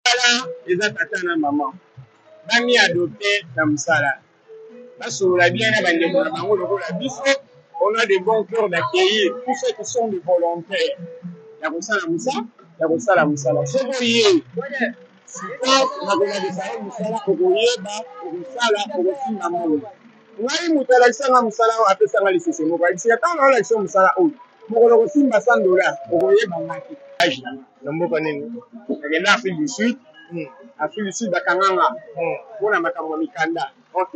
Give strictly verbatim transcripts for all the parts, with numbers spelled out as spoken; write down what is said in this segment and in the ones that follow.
Les tata na maman. Bami adopté dans Msala. Parce qu'on a bien abandonné la maman, on a des bons cœurs d'accueillir tous ceux qui sont des volontaires. Il y a ça la Moussa, il y a ça la Moussa. C'est bon, il y a. Si on a des salles, Moussa, on va y aller, on va là, on va finir la maman. On a eu Moussa, la Moussa, on a fait ça dans les systèmes. On va essayer d'attendre l'élection Moussa. Pour le aussi, cent dollars, on va y aller. Il y a l'Afrique du Sud. Afrique du Sud, Bakanganga. On a Makamwa Mikanda. Ok.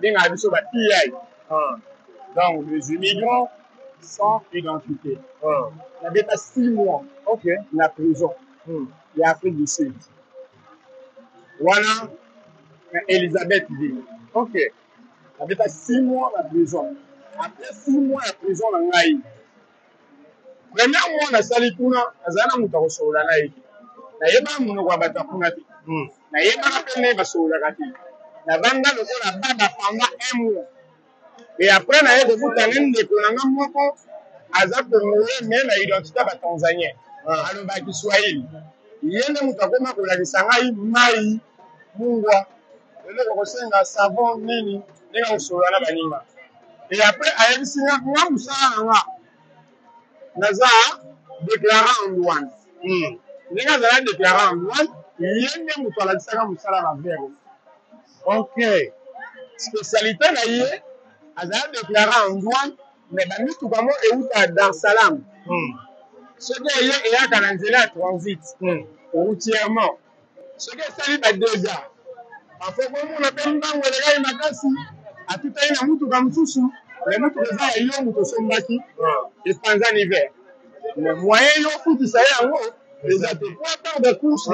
Donc, les immigrants sans identité. Il y avait pas six mois. Ok. La prison. Il y a Afrique du Sud. Voilà. Elisabeth Ville. Ok. Il y avait pas six mois la prison. Après six mois la prison, on a eu. Premièrement, on a sali kuna, azana mutaroso la naïki. Na yeba muno kwa bata kuna ti. Na yeba kapene baso la kati. Na banda loko la baba pendant un mois. Et après na yeba kuta ngende kolanga moko aza congolais mais na identité ba tanzanien. Alo ba Kiswahili. Yende mutakoma kola kisangai mai mungwa. Lelo ko senga savon nini ninga usola na baninga. Et après ayebisinga nga musala nga. Naza déclarant en douane. Les gars ont déclaré en douane, il y a un mouton à la musala vert. Ok. Spécialité là, il a déclaré en douane, mais nous tout comme et où à Dar Salam. Ce qui est là quand on est là transit, routièrement. Ce qui est salé par déjà. En fait, on appelle pas où les gars ils m'attaquent. À tout à l'heure, nous tout comme sous les moutons les gars ils ont mouton sont bâtis. Et pendant l'hiver. Le moyen ils ont foutu ça y est en haut. Les athlètes de course,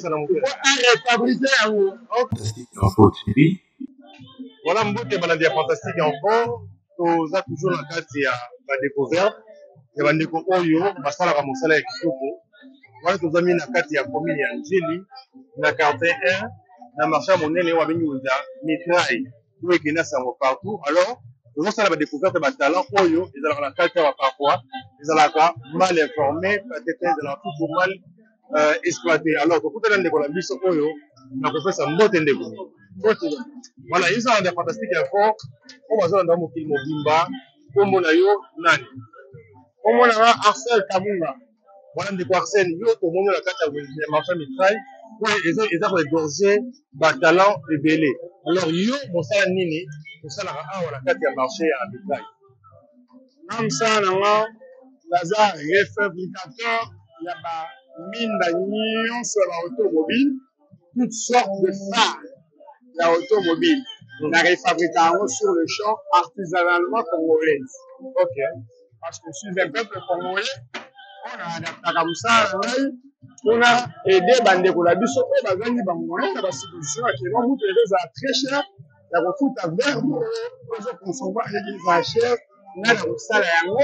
voilà, Mbote Baladia Fantastique Info. Nous avons toujours la carte de découverte. Il y a des Oyo, Basala Ramosala et Kitoko. Voilà, nous avons mis la carte de commune Angeli, la carte un, la marché monnaie, et Wabini Ouza, Mitraille, où est Kena Sango partout. Alors, nous avons la découverte de talent Oyo, ils ont la carte parfois, ils ont la mal informés, peut-être ils ont tout mal euh, exploité. Alors, quand vous avez la mission Oyo, on a fait ça mbote ndeko. Voilà, ils ont des fantastiques infos. On va voir dans mon film Bimba, comme on a eu nani. Comme on a Arsène Kabunga. Voilà, ndeko Arsène, yo, comme on a la carte de ma famille Mitraille, ils ont ils ont égorgé talent et belé. Alors, yo, mon ça nini, mon ça la la carte de marché à Mitraille. Comme ça, non, Lazare, réfabricateur, il y a pas mine d'agneau sur l'automobile, toutes sortes de phares de l'automobile. On a réfabriqué sur le champ artisanalement congolais. Ok. Parce que je suis un peuple congolais, on a adapté comme ça, on a aidé Bandeko la biso, on a gagné Bangoulé, on a subvention qui est non, les a très cher, il y a beaucoup de verre, on a consommé les achètes, on a la salle à yango.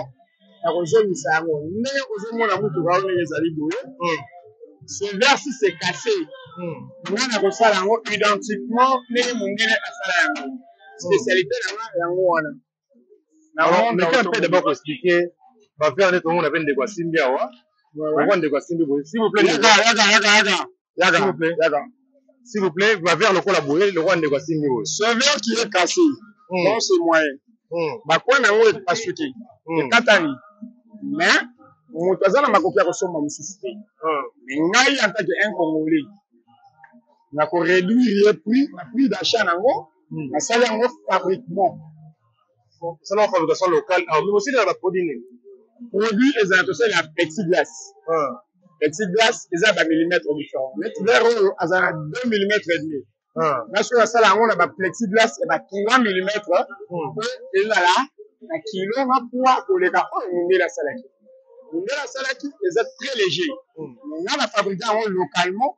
Mais aujourd'hui, on a beaucoup de les aliboués. Ce verre, si c'est cassé, on a reçu yango identiquement, mais mon gars a fait spécialité là-bas. Alors, mais quand on peut d'abord expliquer, va faire des tours, on appelle des Guasimbi, on va des Guasimbi, s'il vous plaît. Yaga, yaga, yaga, yaga. Yaga, s'il vous plaît. Yaga. S'il vous plaît, va faire le collaborer, le roi de Guasimbi. Ce verre qui est cassé, bon, c'est moyen. Bah, quoi, n'a pas pas suivi. Et Katani. Mais, on a besoin de ma copie à consommer mon système. Mais, nous, en tant qu'un Congolais, on a réduit le prix, le prix d'achat, on a salé en fabriquement. C'est la fabrication locale, mais aussi dans la produit. Produit, ils ont associé la plexiglas. Plexiglas, ils ont un millimètre différent. Mais vers eux, ils ont deux millimètres et demi. Parce que ça, on a un plexiglas et trois millimètres. Et là, là, un kilo, on a poids pour les gars. On est la salaki. On est la salaki, ils sont très légers. On a la fabriqué localement,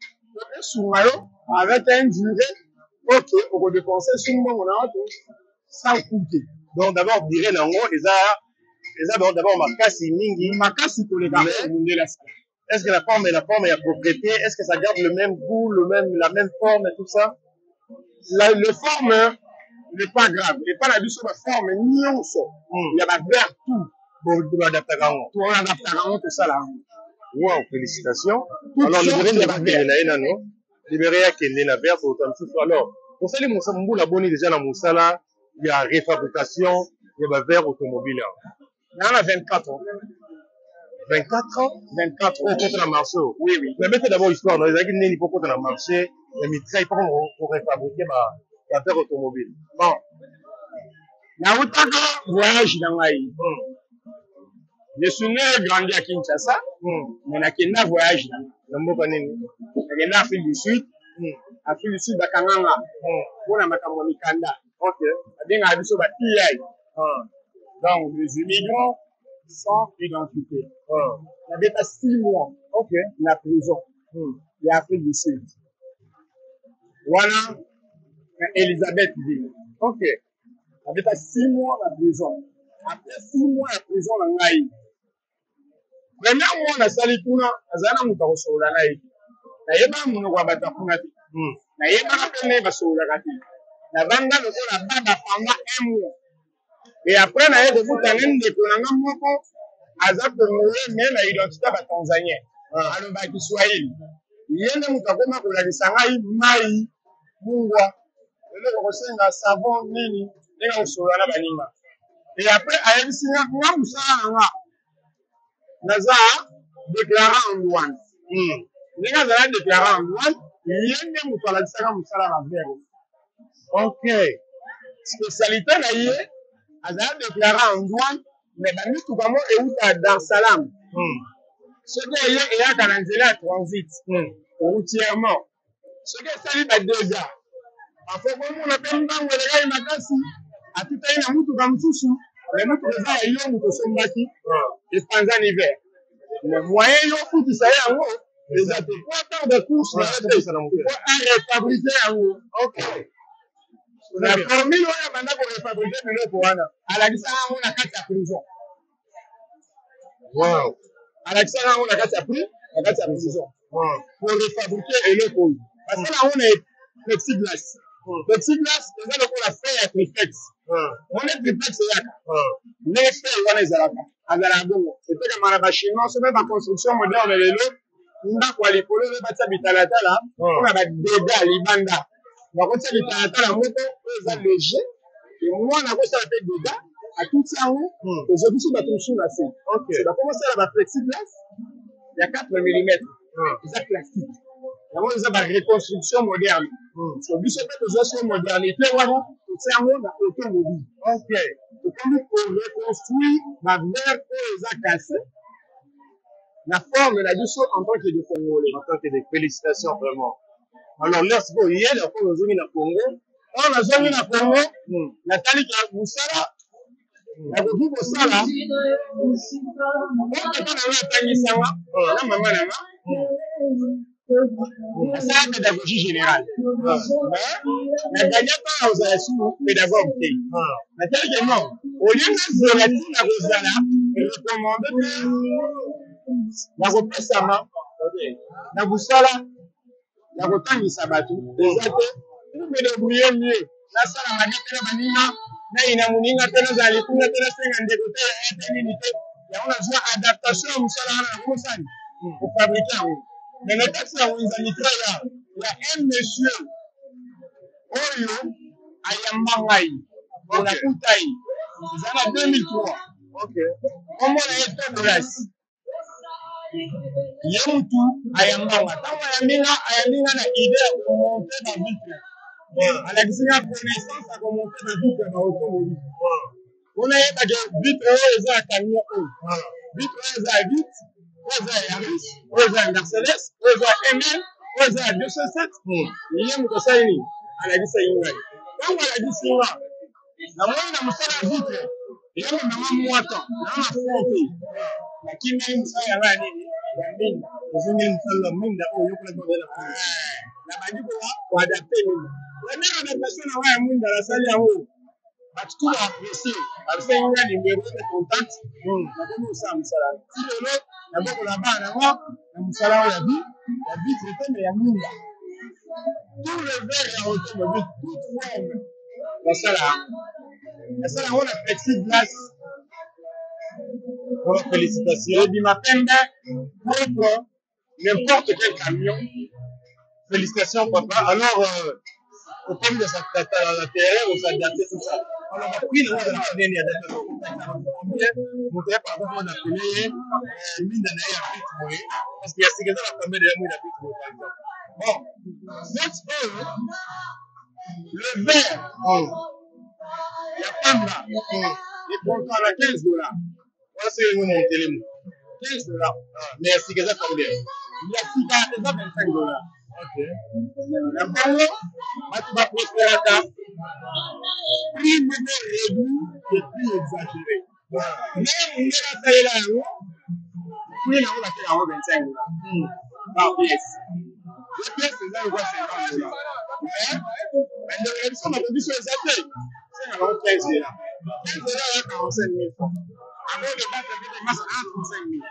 avec un durée. Ok, on peut dépenser sur le moment, on a sans coûter. Donc d'abord, dire nango, ils ont d'abord makasi mingi. Makasi pour les gars. Est-ce que la forme et la forme et la propriété, est-ce que ça garde le même goût, le même, la même forme et tout ça? La, le forme n'est pas grave. Il n'est pas la mission de forme, ni on sort. Il y a la verre tout. Pour l'adapter à nous. Pour l'adapter à nous, tout ça là. Wow, félicitations. Alors, nous devons nous libéré à Kende na verre pour autant tout alors pour ça les moussa mbula boni déjà na moussala il y a réfabrication il y a verre automobile là on a vingt-quatre ans vingt-quatre ans vingt-quatre ans contre la marché oui oui mais mettez d'abord histoire dans les années neni pour contre la marché les mitrailles pour réfabriquer ma la verre automobile bon na utaka voyage na ngai je suis né et grandi à Kinshasa mais nakenda voyage na mboka nini nakenda Afrique du Sud Afrique du Sud bakanganga mpona makambo ya mikanda babengaka biso ba P I donc les immigrants sans identité nabeta six mois na prison ya Afrique du Sud wana na Elisabethville nabeta six mois na prison après six mois ya prison na ngai premier mois nasali kuna nazala na moto akosolola na ye nayebaka monoko ya bato akuna te nayebaka mpe naye basololaka te navanda lokola baba pendant un mois et après naye kokuta ne ndeko na nga moko aza congolais me na identité ya batanzanien alobaka kiswahili ye nde moto akoma kolakisa ngai mai mungwa eloko kosenga savon nini ndenge kosolola na baninga et après ayebisi nga nga mosala na nga naza déclarant en douane ndenge azala déclarant en douane ye nde moto alakisaka mosala na vere ok spécialité na ye azala déclarant en douane mais bamituka mo euta Dar Salam soki eye eyaka na nzela ya transit routièrement soki esali ba deux ans afo komona mpe mbango elekai makasi atutaki na mutuka mosusu me mutuka eza ya yo moto osombaki epanzani vert mais moyen yo okutisa ye yango eza te po temps de course na ye te po arefabrique yango na formule oyo abanda korefabrique biloko wana alakisaka yango na kati ya prison alakisaka yango na kati ya pri na kati ya prison pour refabrique eloko oyo basala yango na plexiglas plexiglas eza lokola fe ya triplex mone triplex eyaka ndenge fe wana ezalaka azalaka bongo etekama na bachinois so mpe baconstruction moderne lelo ndako ya likolo oyo batia bitalatala mpona badega libanda bakotia bitalatala moko oyo eza léger mwana akosala mpe dega atuti yango ezokisi bato mosusu na se bakomosala baplexiglas ya quatre millimètres eza plastique yango eza bareconstruction moderne so biso mpe tozwa so modernité wana totia yango na automobile tokomi koreconstruire bavere oyo eza kase la forme la biso en tant que de Congolais. En tant que des félicitations vraiment. Alors là, c'est bon, hier, après, on a mis la Congo. On a mis la Congo. La tali qui a Moussala. La Congo Moussala. On a pas la tali Sama. La maman Nama. C'est la pédagogie générale. La dernière fois, on a su pédagogue. La tali qui est non. Au lieu de se relater à Rosala, il recommande na kopesama na busala na kotangisa bato eza te mede buye mie nasala manete na baninga naina moninga mpe nazala likuna mpe nasenga ndeko te ete nini te yango nazwa adaptation ya mosala wana na komosani kofabrike yango me na kati ya wenzanitra ya ya un monsieur oyo ayamba ngai nakuta ye eza na deux mille trois komona ye todolas ye mutu ayambanga ntango ayambinga ayambinga na idée ya komonte na vitre alakisinga connaissance ya komonte na vitre ya baautomobile mpona yebake vitre oyo eza ya camion oyo vitre oyo eza ya vite oyo eza ya yaris oyo eza ya mercedes oyo eza ya ml oyo eza ya deux cent sept ye mutu asali nini alakisa ye ngai ntango alakisi nga namoni na mosala ya vitre yango nanga mwata nanga fonte lakini mosala yanga ya nini ya minda ozongi mosala ya minda oyo yokola babela na bandi kola koadapte minda première adaptation nanga ya mwinda nasali yango bato tu baaprecie babisengi nga nimero de contact nakomi kosala mosala ti lelo nabokola bana nanga na mosala oyo ya ya vitre te me ya minda tout le verre ya automobile toute forme basala yango basala yango na plexiglas. Félicitations. Et dit ma peine propre, n'importe quel camion, Félicitations, papa. Alors, euh, au premier de sa terre, on s'est adapté tout ça. Alors, on a pris le nom de la famille, il y a des personnes qui ont par exemple, on a appelé mine de naïe à Pitmoé, parce qu'il y a ces gars-là, la famille de la mine à Pitmoé, par exemple. Bon, cette heure, le verre, il y a femme là, il prend à quinze dollars. Voilà, c'est le nom de télémon. quinze dollars. Mais c'est que ça combien? Il y a six gars, c'est ça vingt-cinq dollars. Ok. La Congo, tu vas prospérer à ta prix nouveau réduit et prix exagéré. Même on est là, ça est là, prix là, on va faire vingt-cinq dollars. Par pièce. La pièce, c'est là, on voit cinquante dollars. Mais de réduction, on a produit sur les athées. C'est quinze dollars. quinze dollars, là, quarante-cinq mille francs. Avant le bas, ça fait des masses à trente-cinq mille.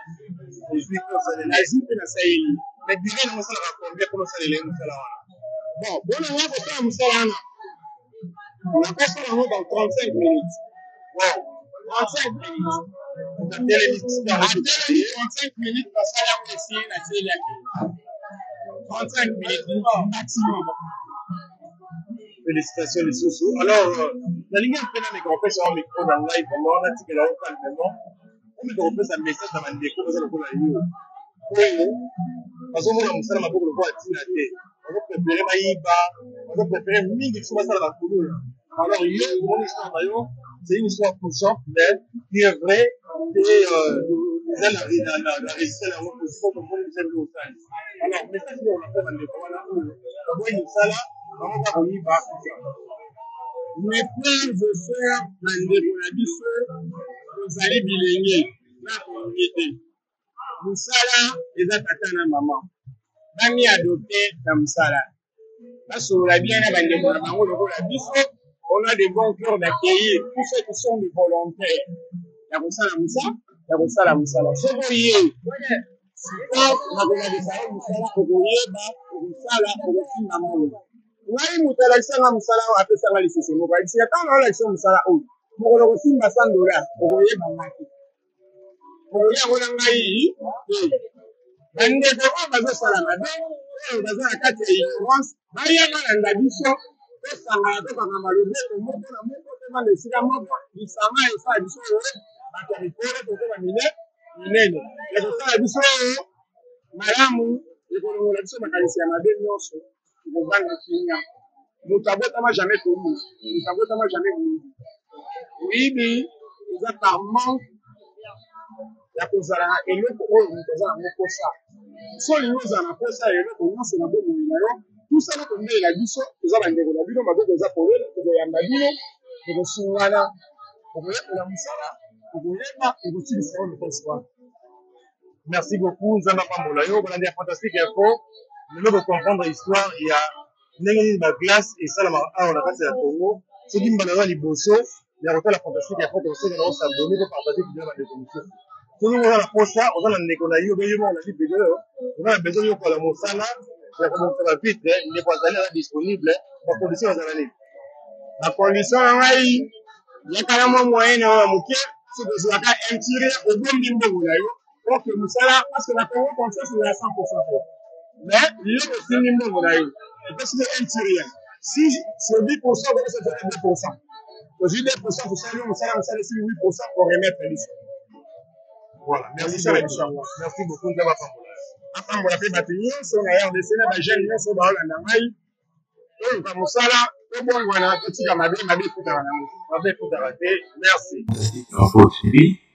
La jupe na saïli. Mais dire nous ça va combien pour ça les nous ça là. Bon, bon on va faire nous ça là. On a passé là dans trente-cinq minutes. Bon, trente-cinq minutes. La télévision trente-cinq minutes parce que là on essaie la série trente-cinq minutes maximum. Félicitations les sous. Alors, la ligne un peu dans mes grands-pères sur un micro dans live vraiment on a dit que là on parle vraiment. On me repose un message dans ma déco dans le coin là. Parce que moi, je suis beaucoup de Tina. On va préférer Maïba, on va préférer Mingi qui va la couleur. Alors, il y a une histoire d'ailleurs, c'est une histoire touchante, mais qui est vraie, et elle a réussi à la reposition comme on nous aime au sein. Alors, mais ça, on a fait dans les coins là, on va une salle, on va pas y va. Mes frères et sœurs, dans les coins vous allez bilinguer dans la communauté. Musala eza tata na maman bami adopté na musala basola bien na bande mona bango lokola biso on a des bons cœurs d'accueillir tous ceux qui sont des volontaires ya kosala musa ya kosala musala soko ye siko na kona de sa musala okoyeba okusala okosinga mona ngai mutala kisanga musala apesanga lisese moko alisi ya tanga ala kisanga musala oyo mokolo kosimba cent dollars okoyeba maki oya ngona ngai bande ko bazo sala mabe oyo bazo na kati ya ignorance baya na biso tosanga to kanga malobe ko moko na moko te bande sika moko bisanga esa biso bato ya mikore to ba mine minene ya kosala biso malamu ekolongola biso makanisi ya mabe nyonso kovanga kinya moto abotama jamais komi moto abotama jamais komi oyibi eza par manque ya kozala na eloko oyo moto aza nango posa so lingo ozala na posa ya eloko nyonso na bomoi na yo tusala kondelela biso toza bandeko na bino maboko eza polele tokoyamba bino tokosungana tokoyekola mosala tokoyeba tokotilisa oyo mokoso. Merci beaucoup Nzamba Pambola yo balandi ya Fantastique Info lelo bocomprendre histoire ya ndenge nini baglace esalamaka awa na kati ya Congo soki mbala aza liboso ya kotala Fantastique Info tokosoki na osabone po partage video na bandeko mosusu soki oza na posa oza na ndeko na yo obeyi moko na libe oyo oza na besoin yokola mosala ya kobongisa bavitre ndeko azali aza disponible bacondition azala nini bacondition na ngai yakala mwa moyen na oyo moke soki ozwaka intire obombi mbongo na yo oke mosala parce que na Congo confiance ezala cent pour cent mais liloko osimbi mbongo na yo epesiki intire si sur dix pour cent okosozala deux pour cent ozwi deux pour cent tosali mosala mosala esili huit pour cent oremettre biso. Voilà, merci beaucoup. Merci beaucoup Nzamba Pambola. Apambola pe bato nyonso na R D C na ba jeune nyonso baolanda ngai oyo ka mosala tobongwana totika mabe mabe ekutaka nango mabe ekutaka te merci. Info T V.